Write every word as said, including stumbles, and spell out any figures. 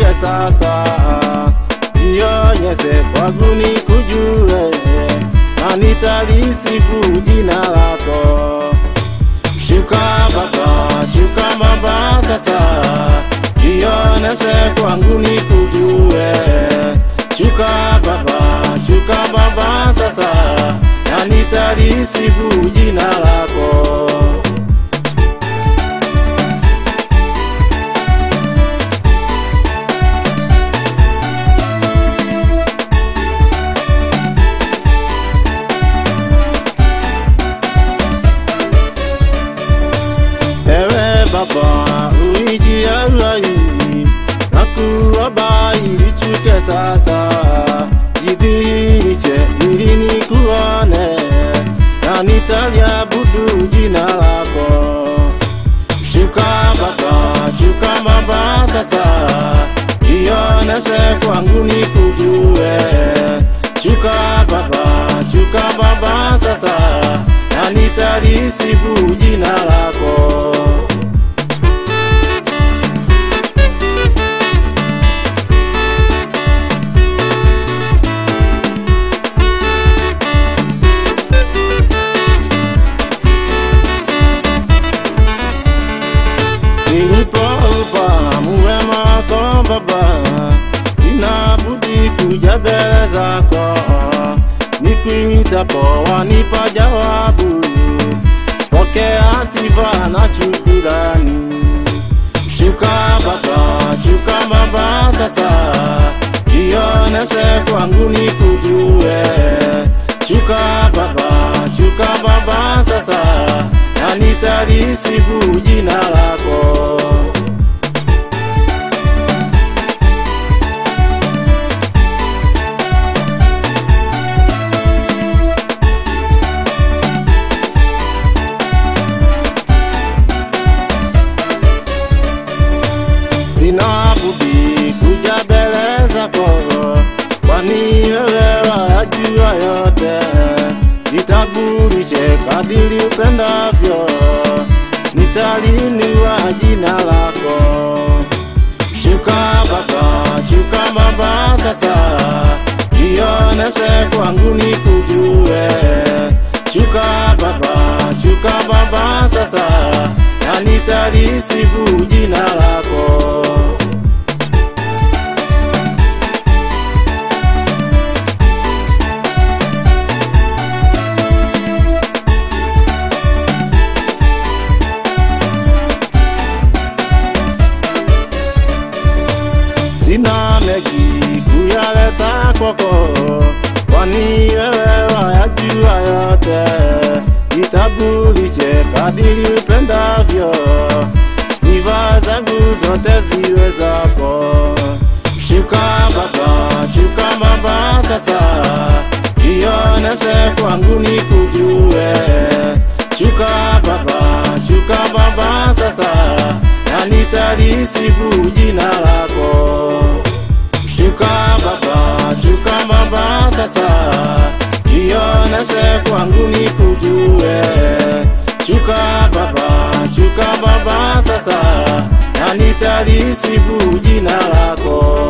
nishuke sasa, jionyeshe kwangu nikujue, na nitalisifu jina lako. Shuka Baba, shuka Baba sasa, jionyeshe kwangu nikujue. Shuka Baba, shuka Baba sasa, na nitalisifu jina lako. Baba, ulijia ulai, nakuomba ilichuke sasa, jidhihirishe ili nikuone, na nitaliabudu jina lako. Shuka Baba, shuka Baba sasa, jionyeshe kwangu nikujue. Shuka Baba, shuka Baba sasa, na nitalisifu jina lako. Nilipofahamu wema wako Baba, sina budi kuja mbele zako. Nikuitapo wanipa jawabu, pokea sifa na shukrani. Shuka Baba, shuka Baba sasa, jionyeshe kwangu nikujue. Shuka Baba, shuka Baba sasa, na nitalisifu jina lako. Sina budi kuja mbele zako, kwani wewe wajua yote. Nitakulishe kadiri upendavyo, nitalinua jina lako. Shuka Baba, shuka Baba sasa, jionyeshe kwangu nikujue. Shuka Baba, shuka Baba sasa, na nitalisifu jina lako. Sina mengi kuyaleta kwako, kwani wewe wayajua yote. Nitakulishe kadiri upendavyo, sifa zangu zote ziwe zako. Shuka Baba, shuka Baba sasa, jionyeshe kwangu nikujue. Shuka Baba, shuka Baba sasa, na nitalisifu jina lako. Shuka Baba, shuka Baba sasa, jionyeshe kwangu nikujue. Shuka Baba, shuka Baba sasa, na nitalisifu jina lako.